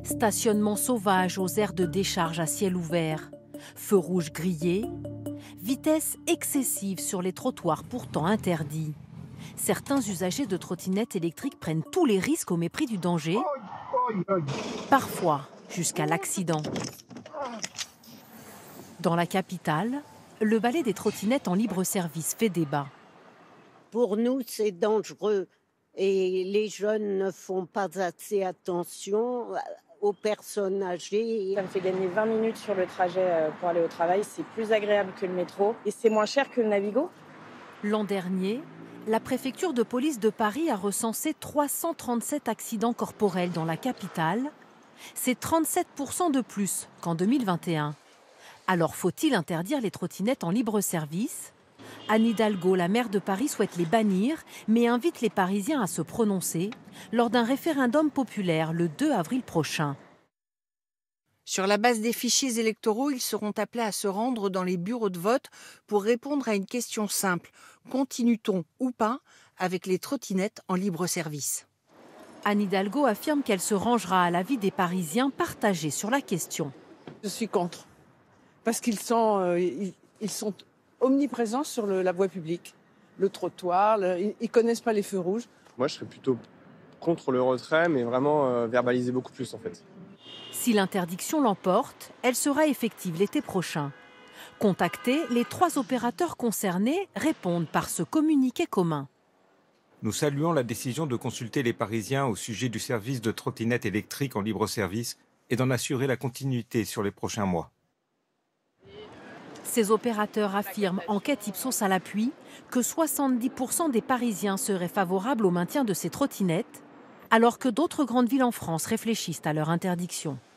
Stationnement sauvage aux aires de décharge à ciel ouvert, feux rouges grillés, vitesse excessive sur les trottoirs pourtant interdits. Certains usagers de trottinettes électriques prennent tous les risques au mépris du danger, parfois jusqu'à l'accident. Dans la capitale, le balai des trottinettes en libre service fait débat. Pour nous, c'est dangereux et les jeunes ne font pas assez attention aux personnes âgées. Ça me fait gagner 20 minutes sur le trajet pour aller au travail. C'est plus agréable que le métro et c'est moins cher que le Navigo. L'an dernier, la préfecture de police de Paris a recensé 337 accidents corporels dans la capitale. C'est 37% de plus qu'en 2021. Alors faut-il interdire les trottinettes en libre service ? Anne Hidalgo, la maire de Paris, souhaite les bannir, mais invite les Parisiens à se prononcer lors d'un référendum populaire le 2 avril prochain. Sur la base des fichiers électoraux, ils seront appelés à se rendre dans les bureaux de vote pour répondre à une question simple. Continue-t-on ou pas avec les trottinettes en libre service ? Anne Hidalgo affirme qu'elle se rangera à l'avis des Parisiens partagés sur la question. Je suis contre, parce qu'ils sont omniprésents sur la voie publique, le trottoir, ils ne connaissent pas les feux rouges. Moi, je serais plutôt contre le retrait, mais vraiment verbaliser beaucoup plus en fait. Si l'interdiction l'emporte, elle sera effective l'été prochain. Contactés, les 3 opérateurs concernés répondent par ce communiqué commun. Nous saluons la décision de consulter les Parisiens au sujet du service de trottinettes électriques en libre service et d'en assurer la continuité sur les prochains mois. Ces opérateurs affirment, enquête Ipsos à l'appui, que 70% des Parisiens seraient favorables au maintien de ces trottinettes, alors que d'autres grandes villes en France réfléchissent à leur interdiction.